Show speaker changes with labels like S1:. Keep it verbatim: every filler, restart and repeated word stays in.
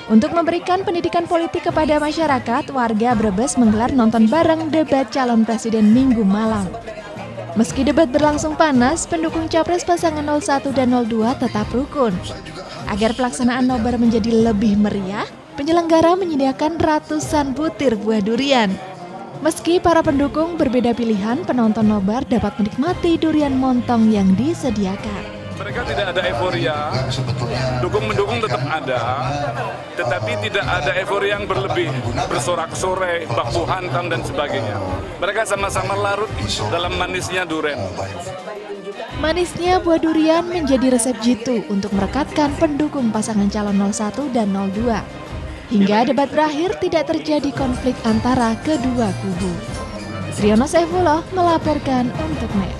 S1: Untuk memberikan pendidikan politik kepada masyarakat, warga Brebes menggelar nonton bareng debat calon presiden Minggu malam. Meski debat berlangsung panas, pendukung capres pasangan nol satu dan nol dua tetap rukun. Agar pelaksanaan nobar menjadi lebih meriah, penyelenggara menyediakan ratusan butir buah durian. Meski para pendukung berbeda pilihan, penonton nobar dapat menikmati durian montong yang disediakan.
S2: Mereka tidak ada euforia, dukung-mendukung tetap ada, tetapi tidak ada euforia yang berlebih, bersorak-sorai, baku hantam dan sebagainya. Mereka sama-sama larut dalam manisnya durian.
S1: Manisnya buah durian menjadi resep jitu untuk merekatkan pendukung pasangan calon nol satu dan nol dua. Hingga debat berakhir tidak terjadi konflik antara kedua kubu. Triyono Saifullah melaporkan untuk N E T.